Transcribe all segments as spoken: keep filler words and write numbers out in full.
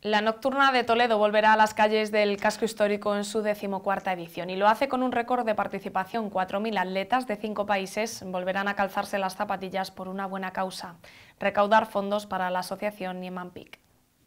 La Nocturna de Toledo volverá a las calles del casco histórico en su decimocuarta edición y lo hace con un récord de participación. cuatro mil atletas de cinco países volverán a calzarse las zapatillas por una buena causa: recaudar fondos para la asociación Niemann-Pick.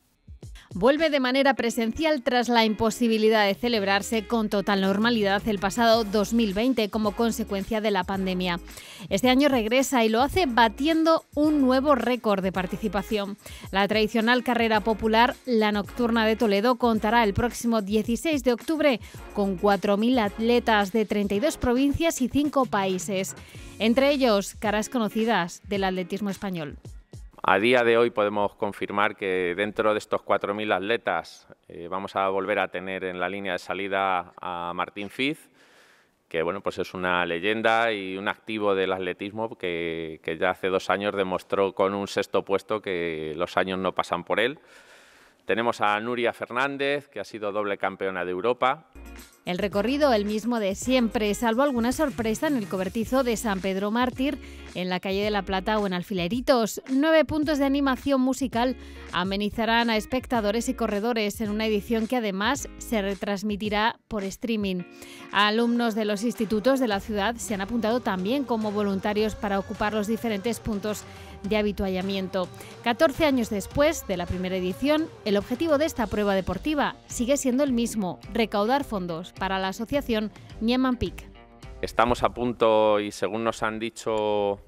Vuelve de manera presencial tras la imposibilidad de celebrarse con total normalidad el pasado dos mil veinte como consecuencia de la pandemia. Este año regresa y lo hace batiendo un nuevo récord de participación. La tradicional carrera popular, la Nocturna de Toledo, contará el próximo dieciséis de octubre con cuatro mil atletas de treinta y dos provincias y cinco países, entre ellos caras conocidas del atletismo español. A día de hoy podemos confirmar que dentro de estos cuatro mil atletas eh, vamos a volver a tener en la línea de salida a Martín Fiz, que bueno, pues es una leyenda y un activo del atletismo que, que ya hace dos años demostró con un sexto puesto que los años no pasan por él. Tenemos a Nuria Fernández, que ha sido doble campeona de Europa. El recorrido, el mismo de siempre, salvo alguna sorpresa en el cobertizo de San Pedro Mártir, en la calle de la Plata o en Alfileritos. Nueve puntos de animación musical amenizarán a espectadores y corredores en una edición que además se retransmitirá por streaming. Alumnos de los institutos de la ciudad se han apuntado también como voluntarios para ocupar los diferentes puntos de habituallamiento. catorce años después de la primera edición, el objetivo de esta prueba deportiva sigue siendo el mismo: recaudar fondos para la asociación Niemann-Pick. Estamos a punto y, según nos han dicho,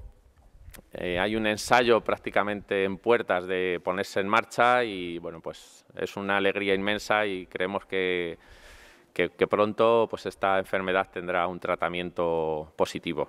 eh, hay un ensayo prácticamente en puertas de ponerse en marcha y bueno, pues es una alegría inmensa y creemos que, que, que pronto pues esta enfermedad tendrá un tratamiento positivo.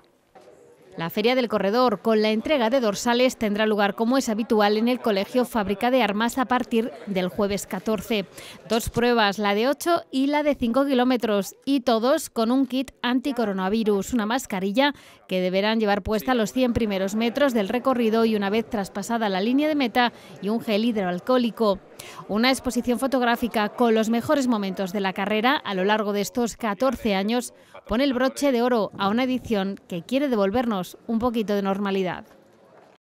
La Feria del Corredor, con la entrega de dorsales, tendrá lugar, como es habitual, en el Colegio Fábrica de Armas a partir del jueves catorce. Dos pruebas, la de ocho y la de cinco kilómetros, y todos con un kit anticoronavirus, una mascarilla que deberán llevar puesta los cien primeros metros del recorrido y una vez traspasada la línea de meta, y un gel hidroalcohólico. Una exposición fotográfica con los mejores momentos de la carrera a lo largo de estos catorce años pone el broche de oro a una edición que quiere devolvernos un poquito de normalidad.